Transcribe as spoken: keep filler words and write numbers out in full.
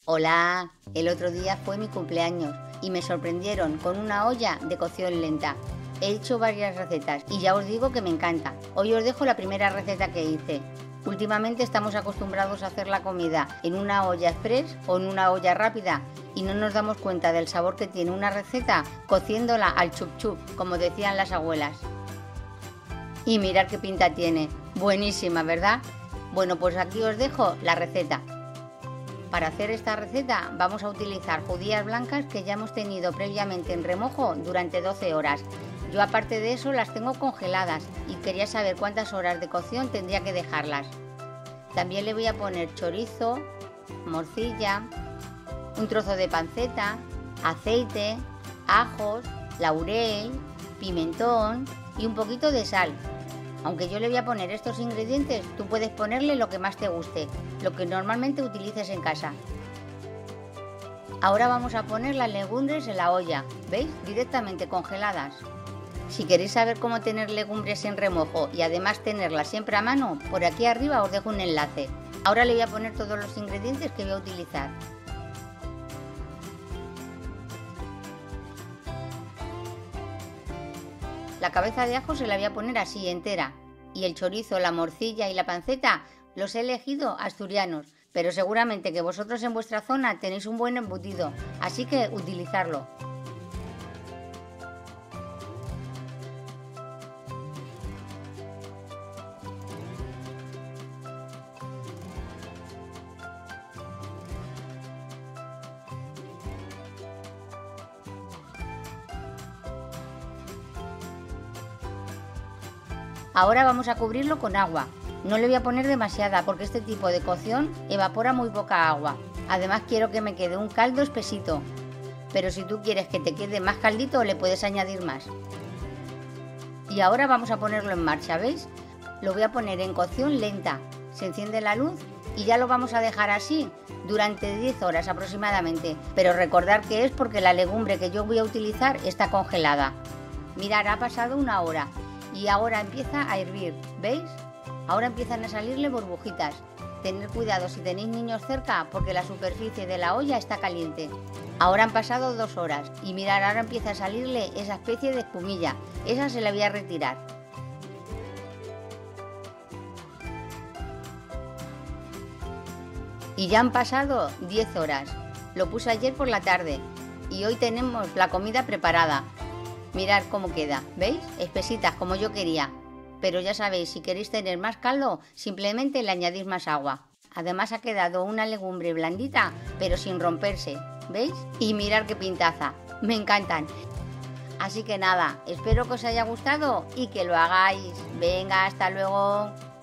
Hola, el otro día fue mi cumpleaños y me sorprendieron con una olla de cocción lenta. He hecho varias recetas y ya os digo que me encanta. Hoy os dejo la primera receta que hice. Últimamente estamos acostumbrados a hacer la comida en una olla express o en una olla rápida y no nos damos cuenta del sabor que tiene una receta cociéndola al chup chup, como decían las abuelas. Y mirad qué pinta tiene. Buenísima, ¿verdad? Bueno, pues aquí os dejo la receta. Para hacer esta receta vamos a utilizar judías blancas que ya hemos tenido previamente en remojo durante doce horas. Yo aparte de eso las tengo congeladas y quería saber cuántas horas de cocción tendría que dejarlas. También le voy a poner chorizo, morcilla, un trozo de panceta, aceite, ajos, laurel, pimentón y un poquito de sal. Aunque yo le voy a poner estos ingredientes, tú puedes ponerle lo que más te guste, lo que normalmente utilices en casa. Ahora vamos a poner las legumbres en la olla, ¿veis? Directamente congeladas. Si queréis saber cómo tener legumbres en remojo y además tenerlas siempre a mano, por aquí arriba os dejo un enlace. Ahora le voy a poner todos los ingredientes que voy a utilizar. La cabeza de ajo se la voy a poner así, entera. Y el chorizo, la morcilla y la panceta los he elegido asturianos, pero seguramente que vosotros en vuestra zona tenéis un buen embutido, así que utilizarlo. Ahora vamos a cubrirlo con agua. No le voy a poner demasiada porque este tipo de cocción evapora muy poca agua. Además quiero que me quede un caldo espesito. Pero si tú quieres que te quede más caldito le puedes añadir más. Y ahora vamos a ponerlo en marcha, ¿veis? Lo voy a poner en cocción lenta. Se enciende la luz y ya lo vamos a dejar así durante diez horas aproximadamente. Pero recordar que es porque la legumbre que yo voy a utilizar está congelada. Mirad, ha pasado una hora. Y ahora empieza a hervir, ¿veis? Ahora empiezan a salirle burbujitas. Tened cuidado si tenéis niños cerca porque la superficie de la olla está caliente. Ahora han pasado dos horas y mirad, ahora empieza a salirle esa especie de espumilla. Esa se la voy a retirar. Y ya han pasado diez horas. Lo puse ayer por la tarde y hoy tenemos la comida preparada. Mirad cómo queda, ¿veis? Espesitas como yo quería. Pero ya sabéis, si queréis tener más caldo, simplemente le añadís más agua. Además ha quedado una legumbre blandita, pero sin romperse, ¿veis? Y mirad qué pintaza, me encantan. Así que nada, espero que os haya gustado y que lo hagáis. Venga, hasta luego.